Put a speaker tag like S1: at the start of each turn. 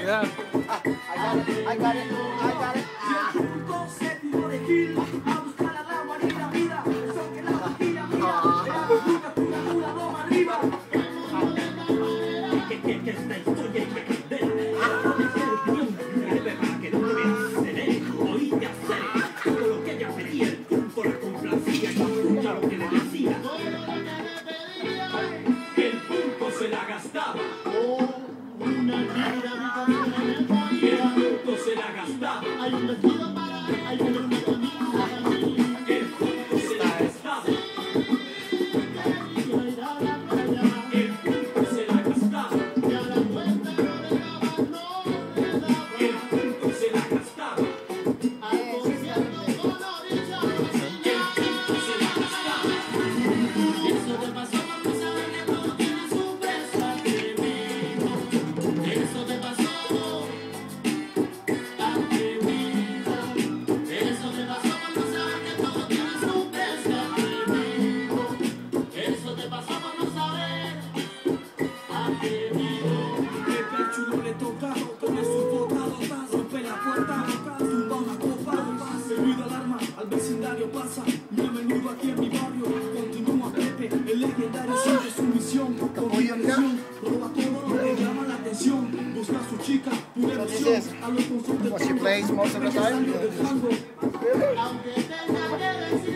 S1: Yeah.
S2: I got it.
S3: Hay un vestido para, hay un vestido para mí. El punto se la gastaba. El punto se la gastaba. Y a la vuelta no le daba, no le daba. El punto se la gastaba. Al concierto con la orilla. El punto se la gastaba. Eso te pasó por no saber que todo tiene su precio atrevido. Eso te pasó. Al vecindario pasa, bienvenido aquí en mi barrio. Continúa Pepe, el legendario sigue su misión. Con diversión, roba todo lo que llama la atención. Busca a su chica, pura emoción. A los consortes
S2: She plays most of the time.
S3: aunque tenga que decir